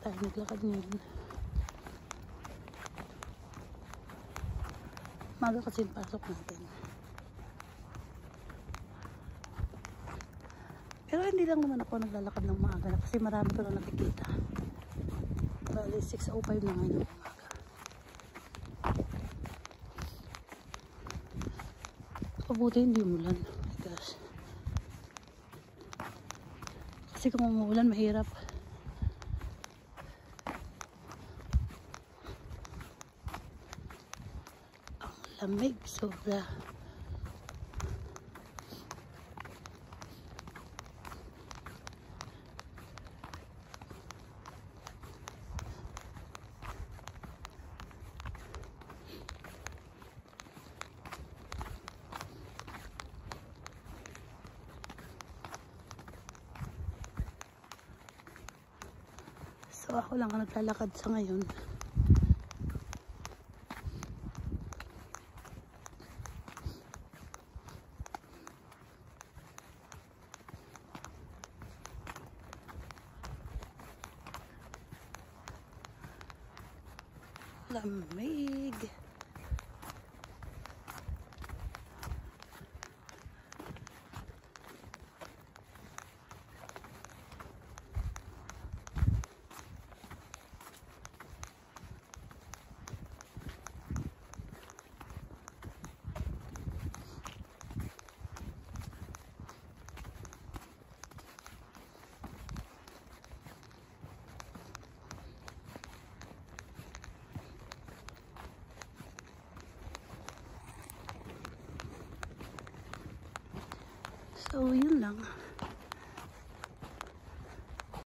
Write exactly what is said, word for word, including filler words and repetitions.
tayo naglakad ngayon. Maga kasi yung pasok natin. Pero hindi lang naman ako naglalakad ng maaga na kasi marami ko na nakikita. Bali six oh five na ngayon ng umaga. Kabuti hindi umulan. Oh my gosh. Kasi kung umuulan mahirap. Ang lamig sobra. So ako lang ang naglalakad sa ngayon. Lamig. So, yun lang.